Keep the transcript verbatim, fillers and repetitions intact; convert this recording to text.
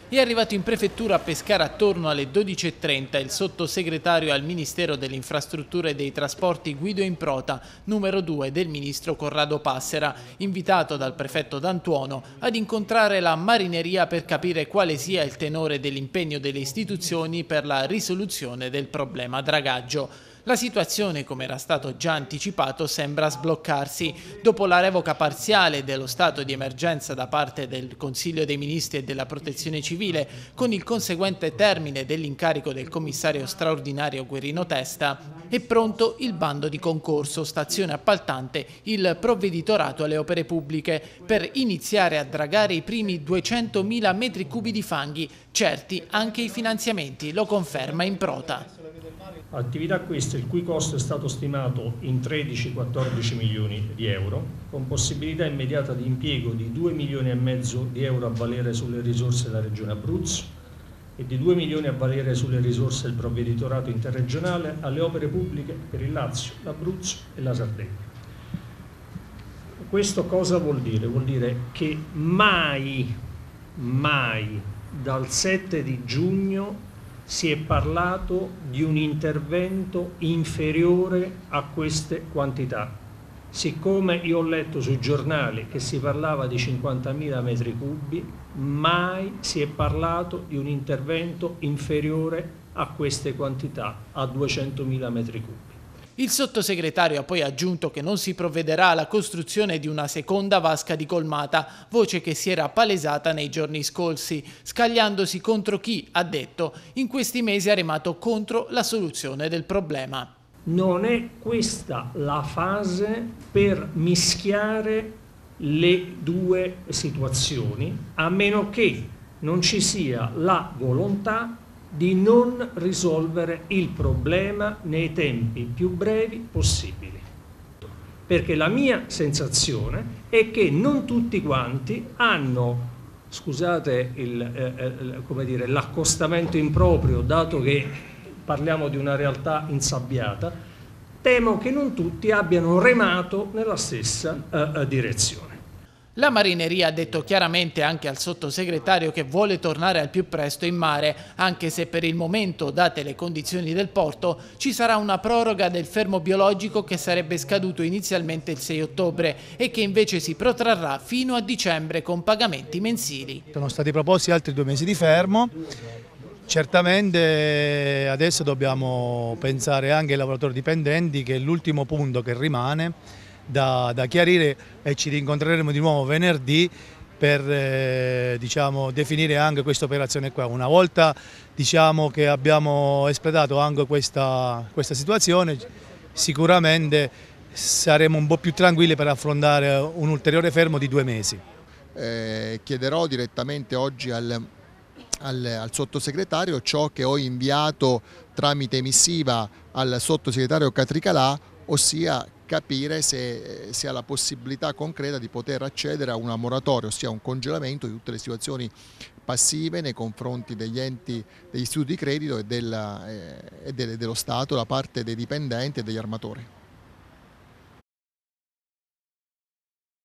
È arrivato in prefettura a Pescara attorno alle dodici e trenta il sottosegretario al Ministero delle Infrastrutture e dei Trasporti Guido Improta, numero due del ministro Corrado Passera, invitato dal prefetto D'Antuono ad incontrare la marineria per capire quale sia il tenore dell'impegno delle istituzioni per la risoluzione del problema dragaggio. La situazione, come era stato già anticipato, sembra sbloccarsi. Dopo la revoca parziale dello stato di emergenza da parte del Consiglio dei Ministri e della Protezione Civile, con il conseguente termine dell'incarico del commissario straordinario Guerrino Testa, è pronto il bando di concorso, stazione appaltante, il provveditorato alle opere pubbliche, per iniziare a dragare i primi duecentomila metri cubi di fanghi, certi anche i finanziamenti, lo conferma Improta. Attività questa il cui costo è stato stimato in tredici quattordici milioni di euro, con possibilità immediata di impiego di due milioni e mezzo di euro a valere sulle risorse della Regione Abruzzo e di due milioni a valere sulle risorse del provveditorato interregionale alle opere pubbliche per il Lazio, l'Abruzzo e la Sardegna. Questo cosa vuol dire? Vuol dire che mai, mai dal sette di giugno si è parlato di un intervento inferiore a queste quantità. Siccome io ho letto sui giornali che si parlava di cinquantamila metri cubi, mai si è parlato di un intervento inferiore a queste quantità, a duecentomila metri cubi. Il sottosegretario ha poi aggiunto che non si provvederà alla costruzione di una seconda vasca di colmata, voce che si era palesata nei giorni scorsi, scagliandosi contro chi, ha detto, in questi mesi ha remato contro la soluzione del problema. Non è questa la fase per mischiare le due situazioni, a meno che non ci sia la volontà di non risolvere il problema nei tempi più brevi possibili. Perché la mia sensazione è che non tutti quanti hanno, scusate il, eh, come dire, l'accostamento improprio, dato che parliamo di una realtà insabbiata, temo che non tutti abbiano remato nella stessa eh, direzione. La marineria ha detto chiaramente anche al sottosegretario che vuole tornare al più presto in mare, anche se per il momento, date le condizioni del porto, ci sarà una proroga del fermo biologico che sarebbe scaduto inizialmente il sei ottobre e che invece si protrarrà fino a dicembre con pagamenti mensili. Sono stati proposti altri due mesi di fermo. Certamente adesso dobbiamo pensare anche ai lavoratori dipendenti, che è l'ultimo punto che rimane Da, da chiarire, e ci rincontreremo di nuovo venerdì per eh, diciamo, definire anche questa operazione qua. Una volta diciamo, che abbiamo espletato anche questa, questa situazione, sicuramente saremo un po' più tranquilli per affrontare un ulteriore fermo di due mesi. Eh, chiederò direttamente oggi al, al, al sottosegretario ciò che ho inviato tramite missiva al sottosegretario Catricalà, ossia capire se si ha la possibilità concreta di poter accedere a una moratoria, ossia un congelamento di tutte le situazioni passive nei confronti degli enti, degli istituti di credito e, della, eh, e dello Stato da parte dei dipendenti e degli armatori.